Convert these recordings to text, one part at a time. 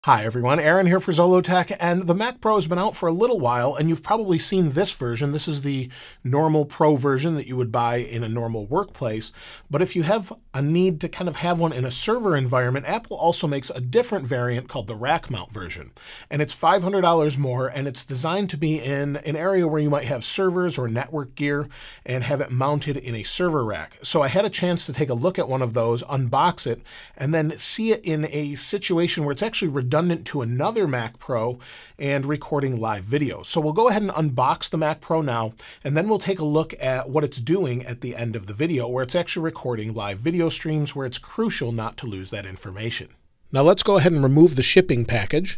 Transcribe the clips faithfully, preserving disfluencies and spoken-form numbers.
Hi everyone, Aaron here for Zollotech, and the Mac Pro has been out for a little while, and you've probably seen this version. This is the normal Pro version that you would buy in a normal workplace. But if you have a need to kind of have one in a server environment, Apple also makes a different variant called the rack mount version. And it's five hundred dollars more, and it's designed to be in an area where you might have servers or network gear and have it mounted in a server rack. So I had a chance to take a look at one of those, unbox it, and then see it in a situation where it's actually redundant to another Mac Pro and recording live videos. So we'll go ahead and unbox the Mac Pro now, and then we'll take a look at what it's doing at the end of the video, where it's actually recording live video streams, where it's crucial not to lose that information. Now let's go ahead and remove the shipping package.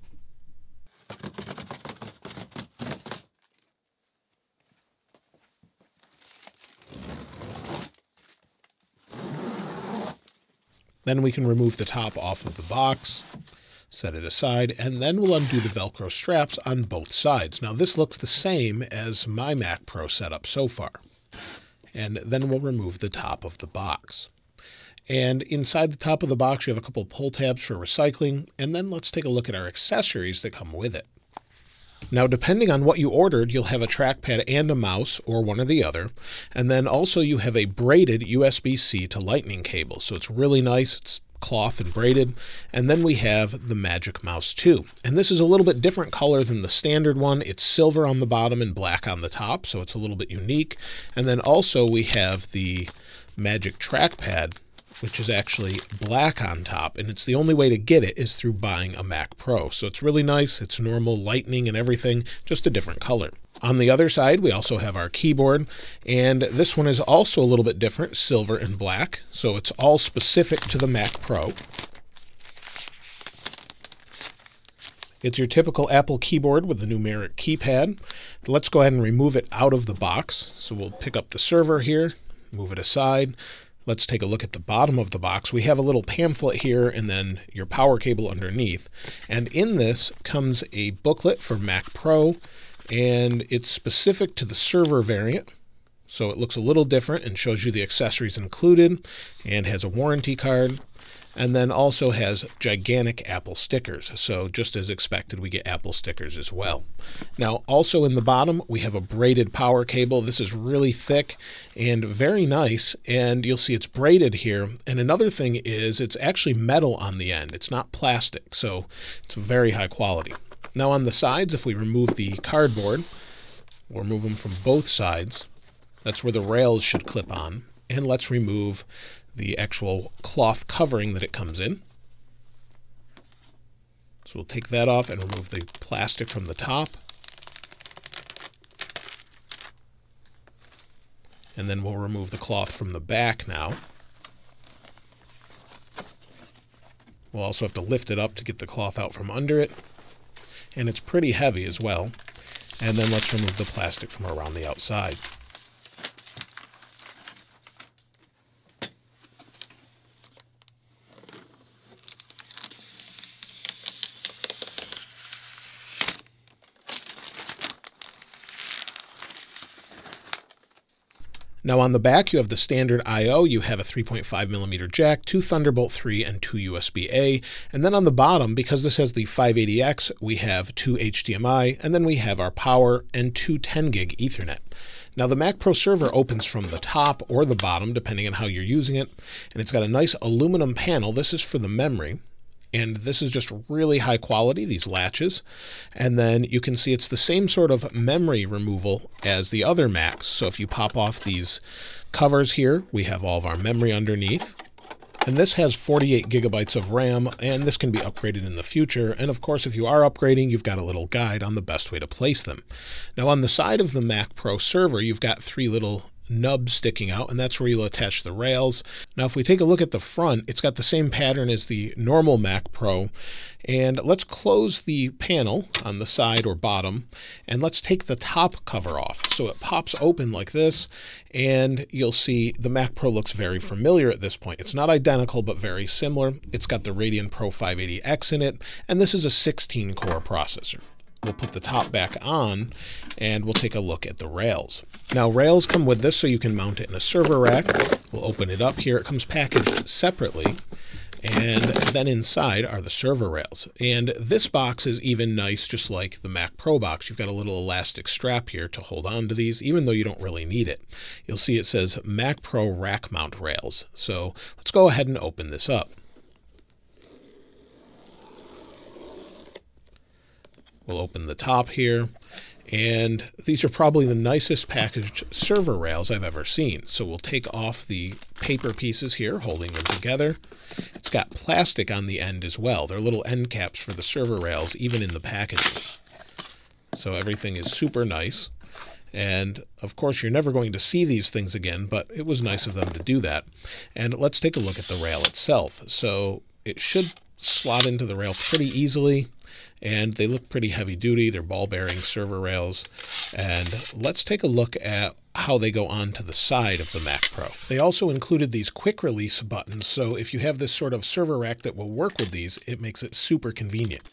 Then we can remove the top off of the box, set it aside, and then we'll undo the Velcro straps on both sides. Now this looks the same as my Mac Pro setup so far. And then we'll remove the top of the box. And inside the top of the box, you have a couple pull tabs for recycling, and then let's take a look at our accessories that come with it. Now, depending on what you ordered, you'll have a trackpad and a mouse, or one or the other. And then also you have a braided U S B C to Lightning cable. So it's really nice. It's cloth and braided. And then we have the Magic Mouse too. And this is a little bit different color than the standard one. It's silver on the bottom and black on the top, so it's a little bit unique. And then also we have the Magic Trackpad, which is actually black on top, and it's the only way to get it is through buying a Mac Pro. So it's really nice. It's normal Lightning and everything, just a different color. On the other side, we also have our keyboard, and this one is also a little bit different, silver and black. So it's all specific to the Mac Pro. It's your typical Apple keyboard with the numeric keypad. Let's go ahead and remove it out of the box. So we'll pick up the server here, move it aside. Let's take a look at the bottom of the box. We have a little pamphlet here and then your power cable underneath. And in this comes a booklet for Mac Pro, and it's specific to the server variant. So it looks a little different and shows you the accessories included and has a warranty card. And then also has gigantic Apple stickers. So just as expected, we get Apple stickers as well. Now, also in the bottom, we have a braided power cable. This is really thick and very nice, and you'll see it's braided here. And another thing is it's actually metal on the end. It's not plastic, so it's very high quality. Now on the sides, if we remove the cardboard, we'll remove them from both sides. That's where the rails should clip on. And let's remove the actual cloth covering that it comes in. So we'll take that off and remove the plastic from the top. And then we'll remove the cloth from the back now. We'll also have to lift it up to get the cloth out from under it. And it's pretty heavy as well. And then let's remove the plastic from around the outside. Now on the back, you have the standard I O. You have a three point five millimeter jack, two Thunderbolt three, and two U S B A. And then on the bottom, because this has the five eighty X, we have two H D M I, and then we have our power and two ten gig Ethernet. Now the Mac Pro server opens from the top or the bottom, depending on how you're using it. And it's got a nice aluminum panel. This is for the memory. And this is just really high quality, these latches. And then you can see it's the same sort of memory removal as the other Macs. So if you pop off these covers here, we have all of our memory underneath. And this has forty-eight gigabytes of RAM, and this can be upgraded in the future. And of course, if you are upgrading, you've got a little guide on the best way to place them. Now on the side of the Mac Pro server, you've got three little nub sticking out, and that's where you'll attach the rails. Now if we take a look at the front, it's got the same pattern as the normal Mac Pro. And let's close the panel on the side or bottom, and let's take the top cover off. So it pops open like this, and you'll see the Mac Pro looks very familiar at this point. It's not identical, but very similar. It's got the Radeon Pro five eighty X in it, and this is a sixteen core processor. We'll put the top back on and we'll take a look at the rails. Now rails come with this so you can mount it in a server rack. We'll open it up here. It comes packaged separately. And then inside are the server rails. And this box is even nice, just like the Mac Pro box. You've got a little elastic strap here to hold on to these, even though you don't really need it. You'll see it says Mac Pro rack mount rails. So let's go ahead and open this up. We'll open the top here. And these are probably the nicest packaged server rails I've ever seen. So we'll take off the paper pieces here, holding them together. It's got plastic on the end as well. They're little end caps for the server rails, even in the packaging. So everything is super nice. And of course, you're never going to see these things again, but it was nice of them to do that. And let's take a look at the rail itself. So it should slot into the rail pretty easily. And they look pretty heavy duty. They're ball bearing server rails. And let's take a look at how they go on to the side of the Mac Pro. They also included these quick release buttons. So if you have this sort of server rack that will work with these, it makes it super convenient.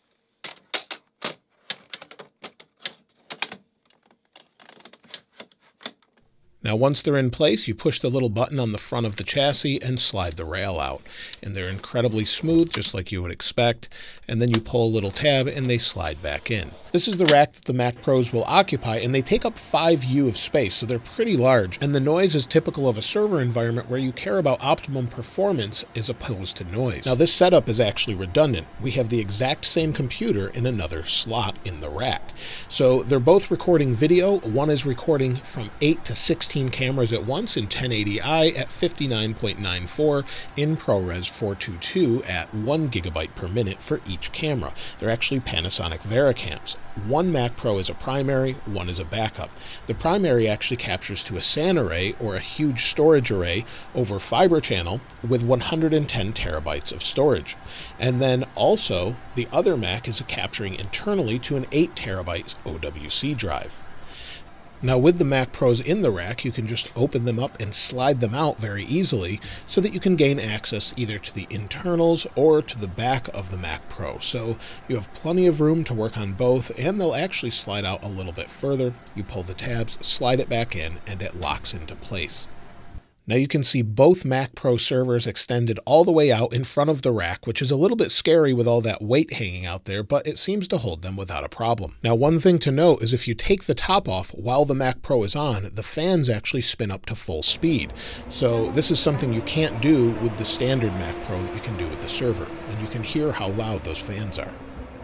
Now, once they're in place, you push the little button on the front of the chassis and slide the rail out. And they're incredibly smooth, just like you would expect. And then you pull a little tab and they slide back in. This is the rack that the Mac Pros will occupy, and they take up five U of space, so they're pretty large. And the noise is typical of a server environment where you care about optimum performance as opposed to noise. Now, this setup is actually redundant. We have the exact same computer in another slot in the rack. So they're both recording video. One is recording from eight to sixteen cameras at once in ten eighty i at fifty-nine point nine four in ProRes four twenty-two at one gigabyte per minute for each camera. They're actually Panasonic Varicams. One Mac Pro is a primary, one is a backup. The primary actually captures to a SAN array, or a huge storage array, over fiber channel with one hundred ten terabytes of storage. And then also, the other Mac is capturing internally to an eight terabyte O W C drive. Now, with the Mac Pros in the rack, you can just open them up and slide them out very easily so that you can gain access either to the internals or to the back of the Mac Pro. So you have plenty of room to work on both, and they'll actually slide out a little bit further. You pull the tabs, slide it back in, and it locks into place. Now you can see both Mac Pro servers extended all the way out in front of the rack, which is a little bit scary with all that weight hanging out there, but it seems to hold them without a problem. Now, one thing to note is if you take the top off while the Mac Pro is on, the fans actually spin up to full speed. So this is something you can't do with the standard Mac Pro that you can do with the server, and you can hear how loud those fans are.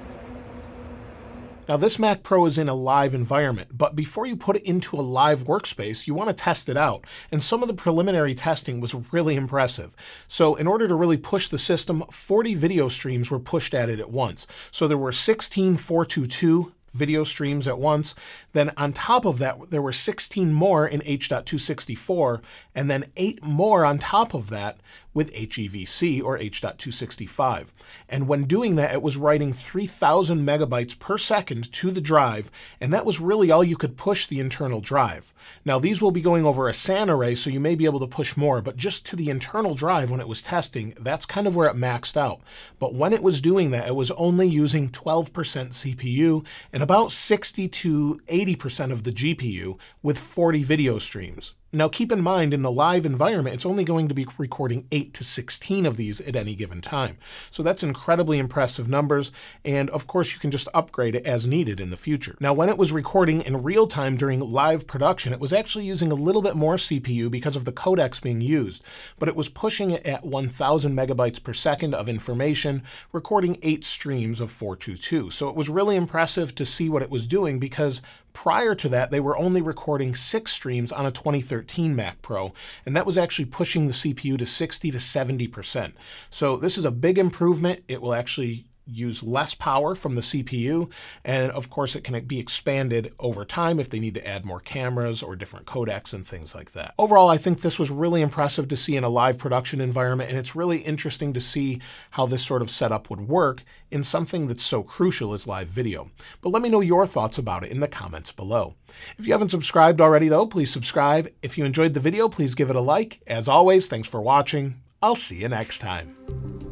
Now, this Mac Pro is in a live environment, but before you put it into a live workspace, you want to test it out. And some of the preliminary testing was really impressive. So in order to really push the system, forty video streams were pushed at it at once. So there were sixteen four twenty-two video streams at once. Then on top of that, there were sixteen more in H two sixty-four, and then eight more on top of that with H E V C, or H two sixty-five. And when doing that, it was writing three thousand megabytes per second to the drive, and that was really all you could push the internal drive. Now, these will be going over a SAN array, so you may be able to push more, but just to the internal drive when it was testing, that's kind of where it maxed out. But when it was doing that, it was only using twelve percent C P U and about sixty to eighty percent of the G P U with forty video streams. Now, keep in mind, in the live environment, it's only going to be recording eight to sixteen of these at any given time. So that's incredibly impressive numbers, and of course, you can just upgrade it as needed in the future. Now, when it was recording in real time during live production, it was actually using a little bit more C P U because of the codecs being used, but it was pushing it at one thousand megabytes per second of information, recording eight streams of four twenty-two. So it was really impressive to see what it was doing, because prior to that, they were only recording six streams on a twenty thirteen Mac Pro, and that was actually pushing the C P U to sixty to seventy percent. So this is a big improvement. It will actually use less power from the C P U, and of course it can be expanded over time if they need to add more cameras or different codecs and things like that. Overall, I think this was really impressive to see in a live production environment, and it's really interesting to see how this sort of setup would work in something that's so crucial as live video. But let me know your thoughts about it in the comments below. If you haven't subscribed already though, please subscribe. If you enjoyed the video, please give it a like. As always, thanks for watching. I'll see you next time.